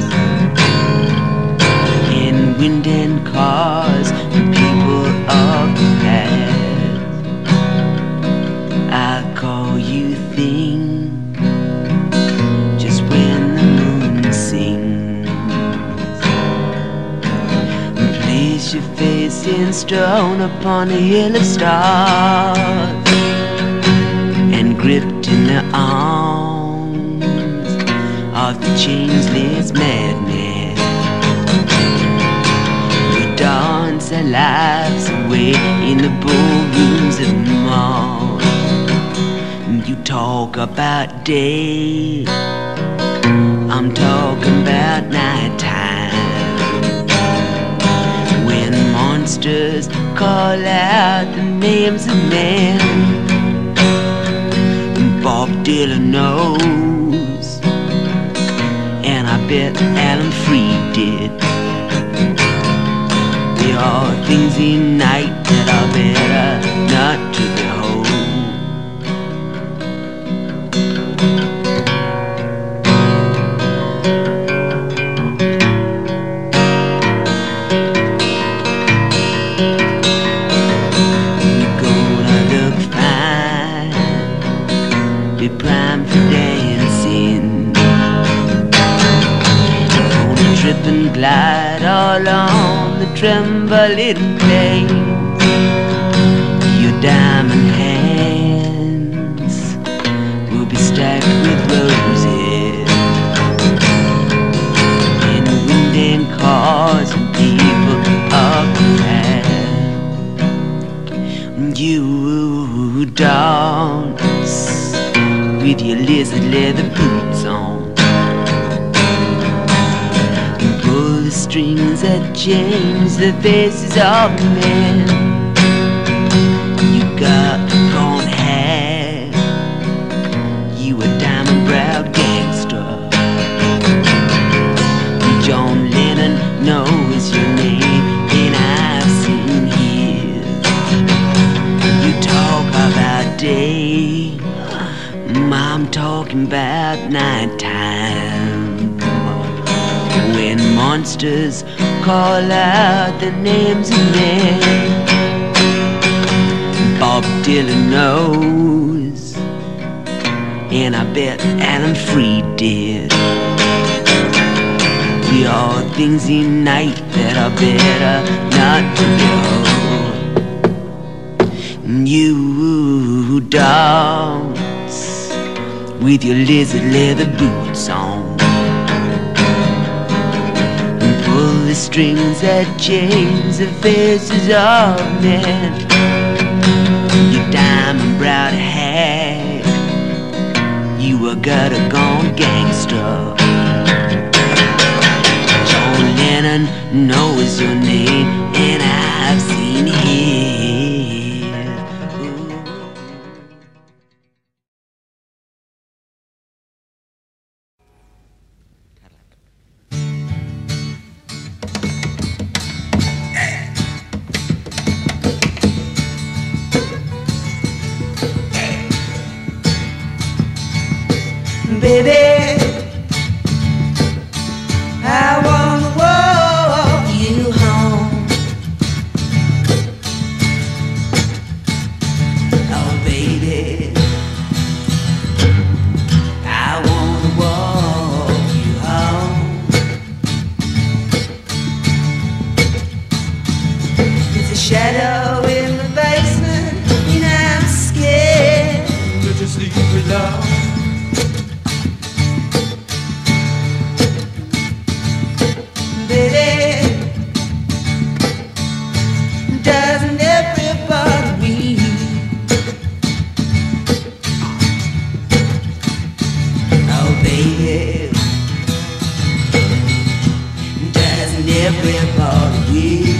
and wind and cars and people of the past. I call you think just when the moon sings. Your face in stone upon a hill of stars, and gripped in the arms of the changeless madness, we dance our lives away in the ballrooms of Mars. You talk about day, I'm talking about nighttime. Monsters call out the names of men, Bob Dylan knows, and I bet Alan Freed did. There are things in night that are better not to behold. time for dancing. Gonna trip and glide all on the trembling plains. Your diamond hands will be stacked with roses, and wind and cars and people up there. You dance with your lizard leather boots on, and pull the strings that change the faces of men. You got gone hair, you a diamond-browed gangster. John Lennon knows your name, and I've seen his. You talk about day, I'm talking about nighttime, when monsters call out the names of men. Bob Dylan knows, and I bet Alan Freed did. We are things in night that are better not to know. You dance with your lizard leather boots on, and pull the strings that change the faces of men. Your diamond-browed hag, you a gutter-gone gangster. John Lennon knows your name, and I've seen his. Ooh. Baby, I wanna walk you home. Oh baby, I wanna walk you home. There's a shadow in the basement, and I'm scared. Did you sleep with love? Doesn't everybody me? Oh baby, doesn't everybody me?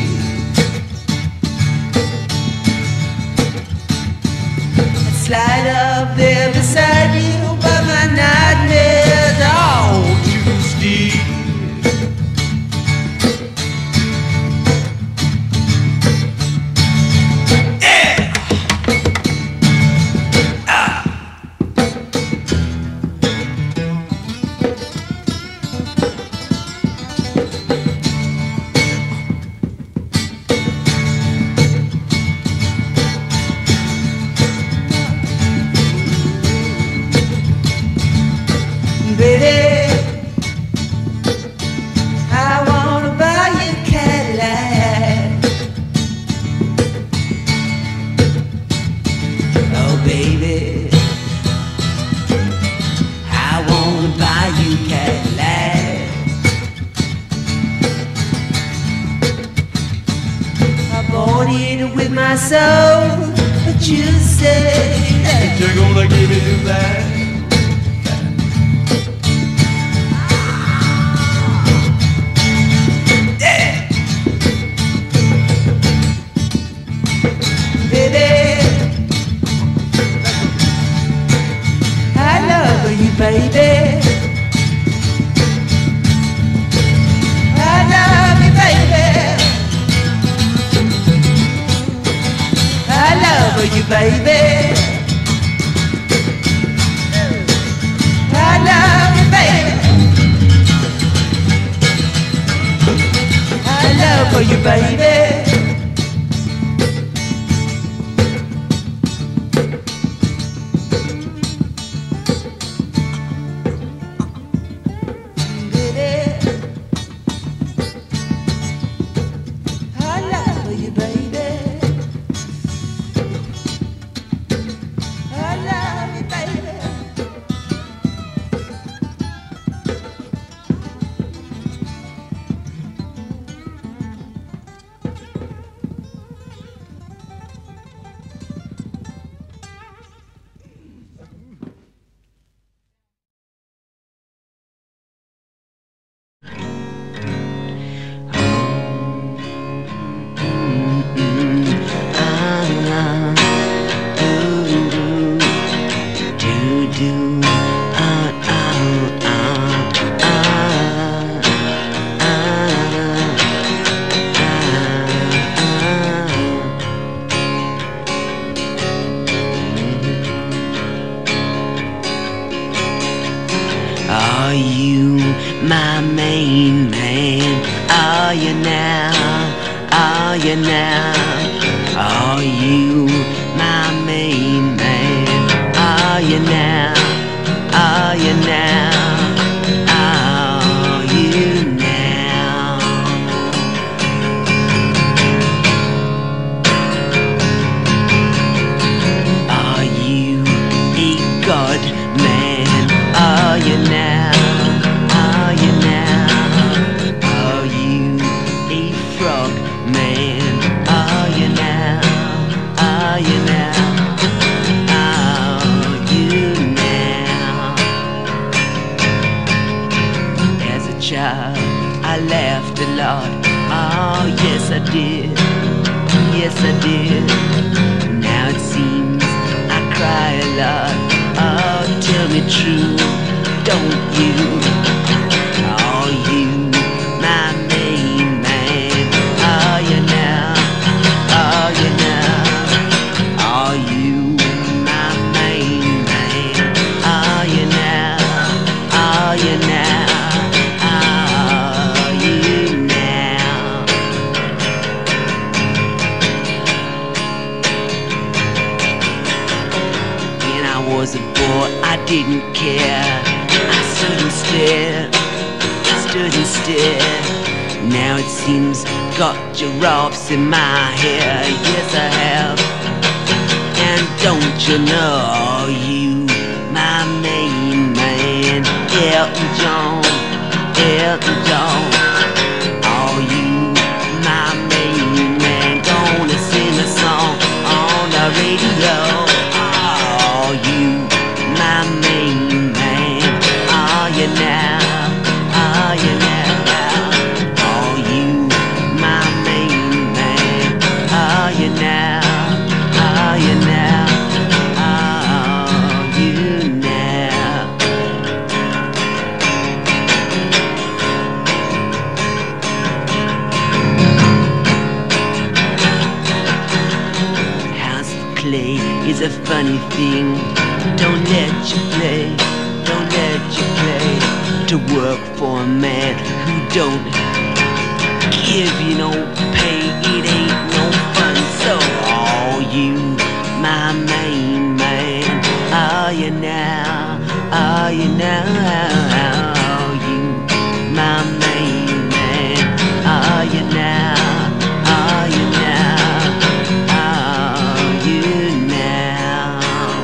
I slide up there beside you, but my nightmares all too steep. Baby, I wanna buy you a Cadillac. Oh baby, I wanna buy you a Cadillac. I bought it with my soul, but you say that You're gonna give it back. baby. I love you, baby. I love you, baby. I love you, baby. I love you, baby. Are you my main man? Are you now? Are you now? Are you my main man? Are you now? Are you now? Are you now? Are you a god man? Are you now? Are you now? Are you a frog man? Are you now? Are you now? Are you now? As a child, I laughed a lot. Oh, yes, I did. Yes, I did. Now it seems I cry a lot. Oh, tell me true, don't you? Are you my main man? Are you now? Are you now? Are you my main man? Are you now? Are you now? Are you now? When I was a boy, I didn't care. I stood and stared, stood and stared. Now it seems got giraffes in my hair. Yes, I have. And don't you know, are you my main man? Elton John, Elton John. Are you my main man? Gonna sing a song on the radio. Are you my main man? Are you now? Are you now? Are you my main man? Are you now? Are you now? Are you now? House of clay is a funny thing. Don't let you play, don't let you play. To work for a man who don't give you no pay, it ain't no fun. So are you my main man? Are you now? Are you now? Are you my main man? Are you now? Are you now? Are you now?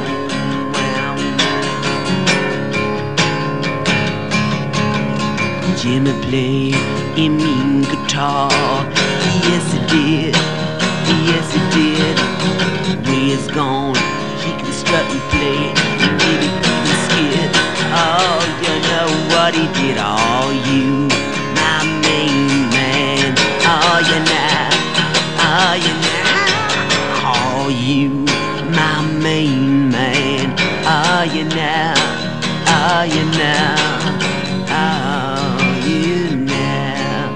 Jimmy played a mean guitar. Yes, he did. Yes, he did. When he's gone, he can strut and play and maybe even skid. Oh, you know what he did. Are you my main man? Are you now? Are you now? Are you my main man? Are you now? Are you now? Are you now?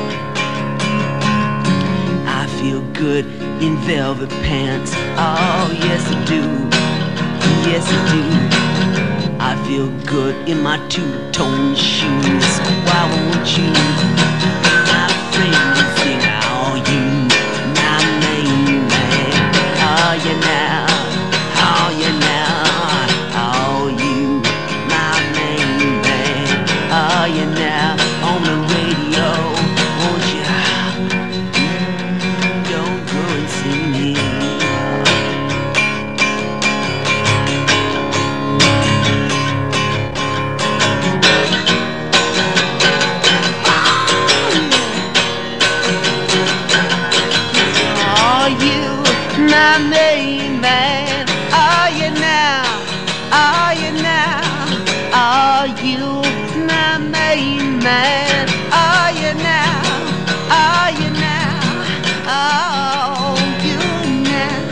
I feel good in velvet pants. Oh, yes I do. Yes I do. I feel good in my two-tone shoes. Why won't you, my friend, sing? Are you my main man? Are you now? Are you now? Are you my main man? Are you now on the radio? Won't you? Mm, don't go and see me. Are you my main man? Are you now? Are you now? Are you my main man? Are you now? Are you now? Are you now?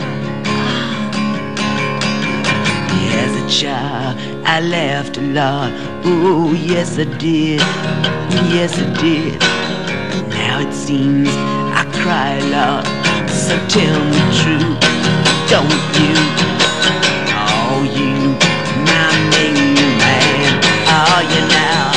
As a child, I laughed a lot. Oh, yes I did. Yes I did. Now it seems I cry a lot. So tell me true, don't you? Are you my main man? Are you now?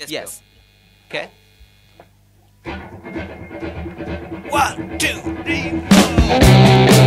Let's yes. go. Okay. One, two, three, four.